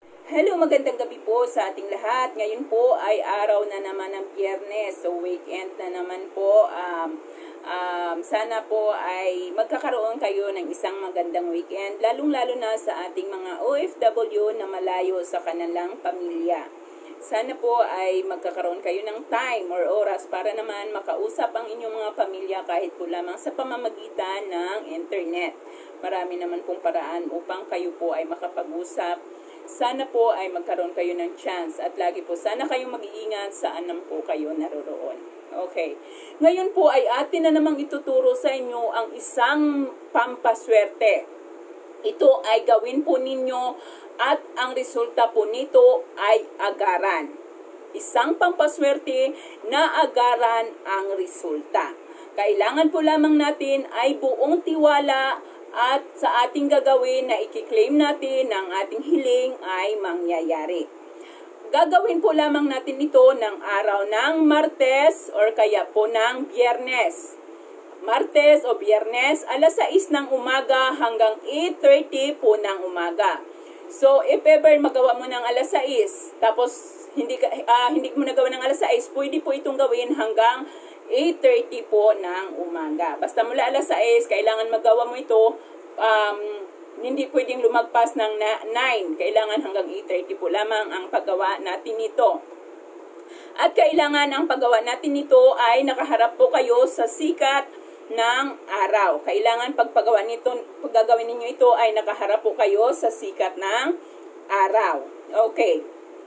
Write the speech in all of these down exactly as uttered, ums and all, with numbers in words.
Hello, magandang gabi po sa ating lahat. Ngayon po ay araw na naman ng Biyernes, so weekend na naman po. Um, um, sana po ay magkakaroon kayo ng isang magandang weekend, lalong-lalo na sa ating mga O F W na malayo sa kanilang pamilya. Sana po ay magkakaroon kayo ng time or oras para naman makausap ang inyong mga pamilya kahit po lamang sa pamamagitan ng internet. Marami naman pong paraan upang kayo po ay makapag-usap. Sana po ay magkaroon kayo ng chance at lagi po sana kayong mag-iingat saan naman po kayo naroroon. Okay. Ngayon po ay atin na namang ituturo sa inyo ang isang pampaswerte. Ito ay gawin po ninyo at ang resulta po nito ay agaran. Isang pampaswerte na agaran ang resulta. Kailangan po lamang natin ay buong tiwala at sa ating gagawin na i-claim natin ng ating hiling ay mangyayari. Gagawin po lamang natin ito ng araw ng Martes or kaya po ng Biyernes. Martes o Biyernes, alas sais ng umaga hanggang eight thirty po ng umaga. So, if ever magawa mo ng alas sais, tapos hindi, ka, uh, hindi mo nagawa ng alas sais, pwede po itong gawin hanggang eight thirty po ng umaga. Basta mula alas sais, kailangan magawa mo ito, um, hindi pwedeng lumagpas ng nine. Kailangan hanggang eight thirty po lamang ang paggawa natin nito. At kailangan ang paggawa natin nito ay nakaharap po kayo sa sikat ng araw. Kailangan pagpagawa nito, paggagawin ninyo ito ay nakaharap po kayo sa sikat ng araw. Okay.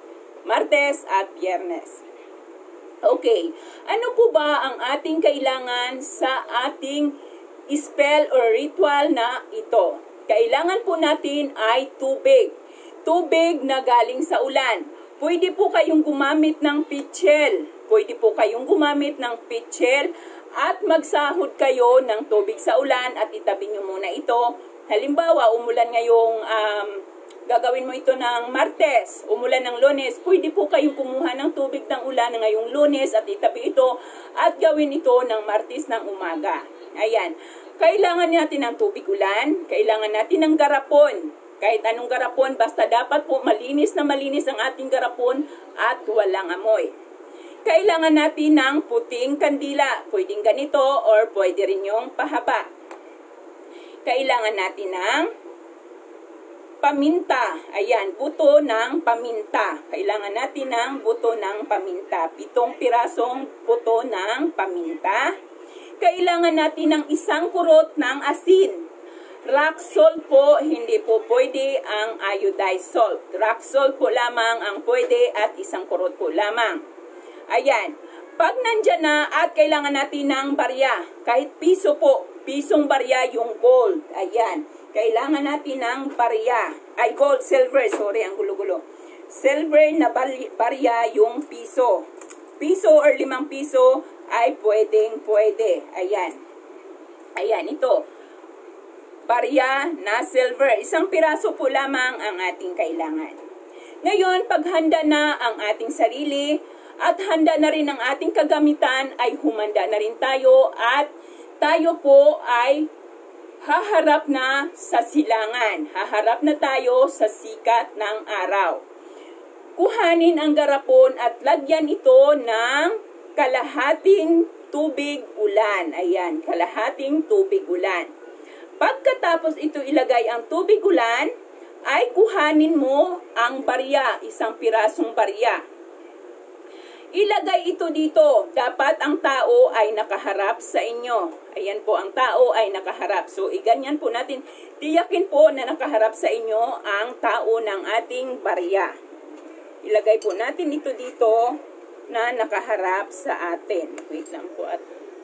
Martes at Biyernes. Okay. Ano po ba ang ating kailangan sa ating spell or ritual na ito? Kailangan po natin ay tubig. Tubig na galing sa ulan. Pwede po kayong gumamit ng pitchel. Pwede po kayong gumamit ng pitchel at magsahod kayo ng tubig sa ulan at itabi nyo muna ito. Halimbawa, umulan ngayong um, gagawin mo ito ng Martes, umulan ng Lunes, pwede po kayong kumuha ng tubig ng ulan ngayong Lunes at itabi ito at gawin ito ng Martes ng umaga. Ayan. Kailangan natin ng tubig ulan, kailangan natin ng garapon. Kahit anong garapon, basta dapat po malinis na malinis ang ating garapon at walang amoy. Kailangan natin ng puting kandila. Pwedeng ganito or pwede rin yung pahaba. Kailangan natin ng paminta. Ayan, buto ng paminta. Kailangan natin ng buto ng paminta. Pitong pirasong buto ng paminta. Kailangan natin ng isang kurot ng asin. Rock salt po, hindi po pwede ang iodized salt. Rock salt po lamang ang pwede at isang kurot po lamang. Ayan. Pag nandyan na at kailangan natin ng barya, kahit piso po, pisong barya yung gold. Ayan. Kailangan natin ng barya. Ay, gold, silver. Sorry, ang gulo-gulo. Silver na barya yung piso. Piso or limang piso ay pwedeng pwede. Ayan. Ayan, ito. Barya na silver. Isang piraso po lamang ang ating kailangan. Ngayon, paghanda na ang ating sarili, at handa na rin ang ating kagamitan, ay humanda na rin tayo at tayo po ay haharap na sa silangan. Haharap na tayo sa sikat ng araw. Kuhanin ang garapon at lagyan ito ng kalahating tubig ulan. Ayan, kalahating tubig ulan. Pagkatapos ito ilagay ang tubig ulan, ay kuhanin mo ang barya, isang pirasong barya. Ilagay ito dito. Dapat ang tao ay nakaharap sa inyo. Ayan po, ang tao ay nakaharap. So, iganyan po natin. Tiyakin po na nakaharap sa inyo ang tao ng ating barya. Ilagay po natin ito dito na nakaharap sa atin. Wait lang po at...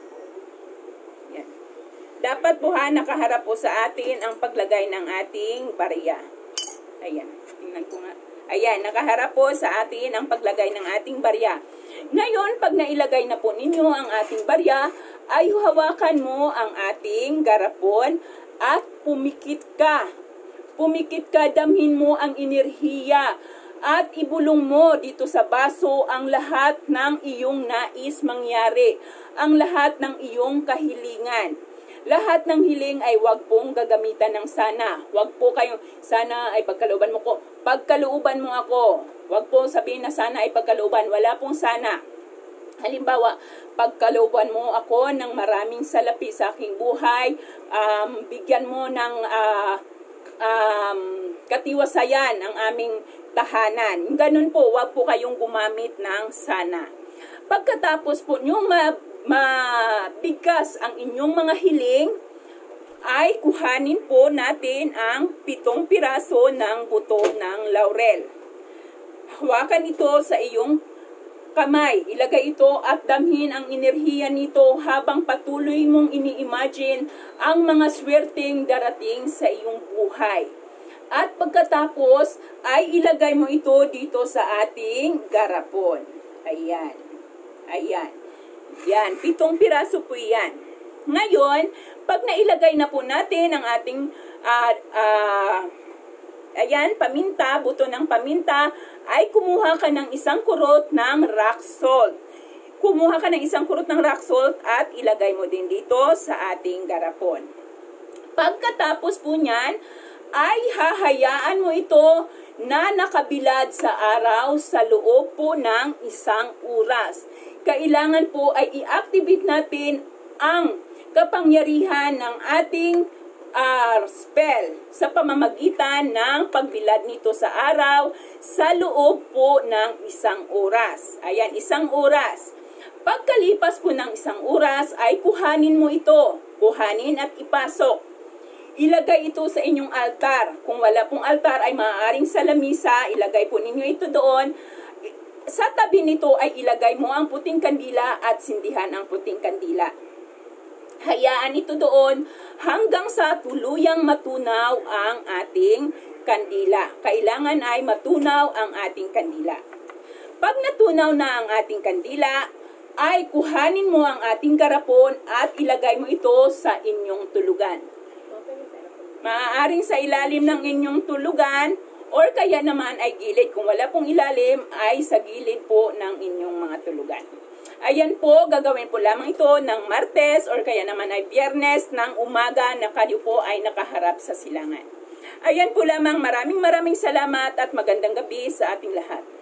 Yan. Dapat po ha, nakaharap po sa atin ang paglagay ng ating barya. Ayan. Tingnan po nga. Ayan, nakaharap po sa atin ang paglagay ng ating barya. Ngayon, pag nailagay na po ninyo ang ating barya, ay hawakan mo ang ating garapon at pumikit ka. Pumikit ka, damhin mo ang enerhiya at ibulong mo dito sa baso ang lahat ng iyong nais mangyari, ang lahat ng iyong kahilingan. lahat ng hiling ay wag pong gagamitan ng sana. Wag po kayong, sana ay pagkalooban mo ko. Pagkalooban mo ako. Wag po sabihin na sana ay pagkalooban. Wala pong sana. Halimbawa, pagkalooban mo ako ng maraming salapi sa aking buhay, um, bigyan mo ng uh, um, katiwasayan ang aming tahanan. Ganun po, wag po kayong gumamit ng sana. Pagkatapos po nyo mabigkas ang inyong mga hiling, ay kuhanin po natin ang pitong piraso ng buto ng laurel. Hawakan ito sa iyong kamay. Ilagay ito at damhin ang enerhiya nito habang patuloy mong ini-imagine ang mga swerteng darating sa iyong buhay. At pagkatapos ay ilagay mo ito dito sa ating garapon. Ayan. Ayan. Yan. Pitong piraso po yan. Ngayon, pag nailagay na po natin ang ating uh, uh, ayan, paminta, buto ng paminta, ay kumuha ka ng isang kurot ng rock salt. Kumuha ka ng isang kurot ng rock salt at ilagay mo din dito sa ating garapon. Pagkatapos po niyan, ay hahayaan mo ito na nakabilad sa araw sa loob po ng isang oras. Kailangan po ay i-activate natin ang kapangyarihan ng ating Uh, spell sa pamamagitan ng pagbilad nito sa araw sa loob po ng isang oras. Ayan, isang oras. Pagkalipas po ng isang oras ay kuhanin mo ito. Kuhanin at ipasok. Ilagay ito sa inyong altar. Kung wala pong altar ay maaaring sa lamisa, ilagay po ninyo ito doon. Sa tabi nito ay ilagay mo ang puting kandila at sindihan ang puting kandila. Hayaan ito doon hanggang sa tuluyang matunaw ang ating kandila. Kailangan ay matunaw ang ating kandila. Pag natunaw na ang ating kandila, ay kuhanin mo ang ating garapon at ilagay mo ito sa inyong tulugan. Maaaring sa ilalim ng inyong tulugan or kaya naman ay gilid. Kung wala pong ilalim ay sa gilid po ng inyong mga tulugan. Ayan po, gagawin po lamang ito ng Martes or kaya naman ay Biyernes ng umaga na kayo po ay nakaharap sa silangan. Ayan po lamang, maraming maraming salamat at magandang gabi sa ating lahat.